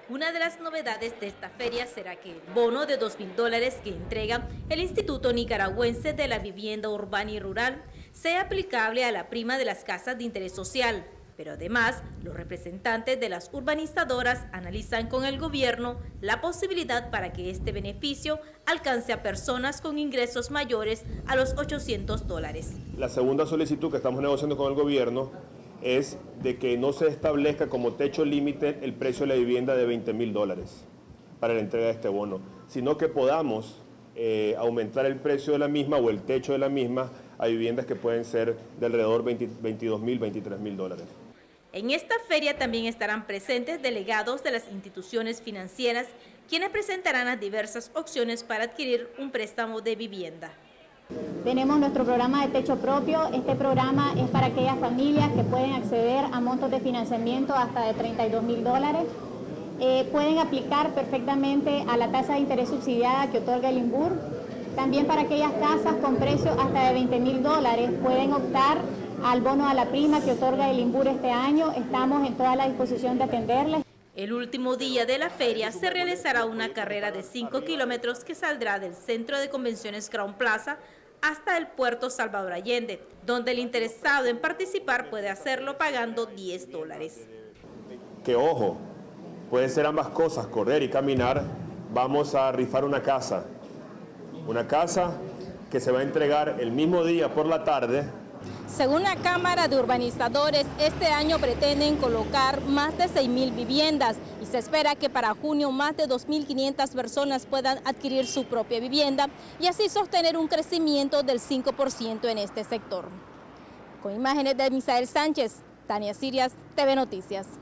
Una de las novedades de esta feria será que el bono de $2.000 que entrega el Instituto Nicaragüense de la Vivienda Urbana y Rural sea aplicable a la prima de las casas de interés social. Pero además, los representantes de las urbanizadoras analizan con el gobierno la posibilidad para que este beneficio alcance a personas con ingresos mayores a los $800. La segunda solicitud que estamos negociando con el gobierno es de que no se establezca como techo límite el precio de la vivienda de $20.000 para la entrega de este bono, sino que podamos aumentar el precio de la misma o el techo de la misma a viviendas que pueden ser de alrededor $22.000, $23.000. En esta feria también estarán presentes delegados de las instituciones financieras, quienes presentarán las diversas opciones para adquirir un préstamo de vivienda. Tenemos nuestro programa de techo propio. Este programa es para aquellas familias que pueden acceder a montos de financiamiento hasta de $32.000. Pueden aplicar perfectamente a la tasa de interés subsidiada que otorga el INBUR. También para aquellas casas con precios hasta de $20.000 pueden optar al bono a la prima que otorga el INBUR este año. Estamos en toda la disposición de atenderles. El último día de la feria se realizará una carrera de 5 kilómetros que saldrá del Centro de Convenciones Crown Plaza hasta el puerto Salvador Allende, donde el interesado en participar puede hacerlo pagando $10. Que ojo, puede ser ambas cosas, correr y caminar. Vamos a rifar una casa que se va a entregar el mismo día por la tarde. Según la Cámara de Urbanizadores, este año pretenden colocar más de 6.000 viviendas y se espera que para junio más de 2.500 personas puedan adquirir su propia vivienda y así sostener un crecimiento del 5% en este sector. Con imágenes de Misael Sánchez, Tania Sirias, TV Noticias.